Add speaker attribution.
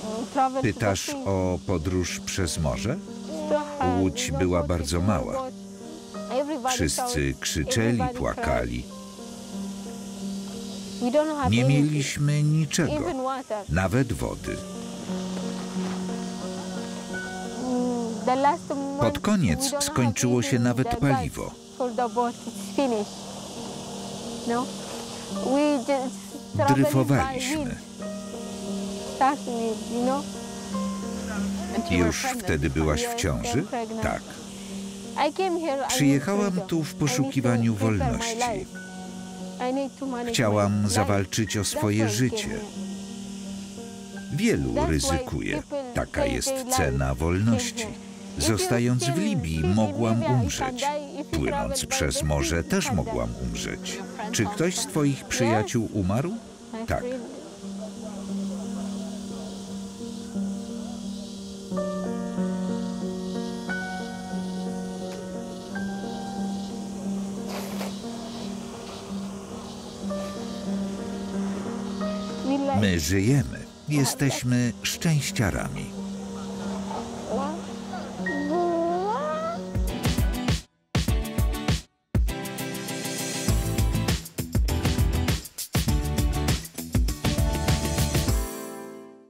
Speaker 1: Pytasz o podróż przez morze? Łódź była bardzo mała. Wszyscy krzyczeli, płakali. Nie mieliśmy niczego, nawet wody. Pod koniec skończyło się nawet paliwo. Dryfowaliśmy. Już wtedy byłaś w ciąży? Tak. Przyjechałam tu w poszukiwaniu wolności. Chciałam zawalczyć o swoje życie. Wielu ryzykuje. Taka jest cena wolności. Zostając w Libii, mogłam umrzeć. Płynąc przez morze, też mogłam umrzeć. Czy ktoś z twoich przyjaciół umarł? Tak. My żyjemy. Jesteśmy szczęściarami.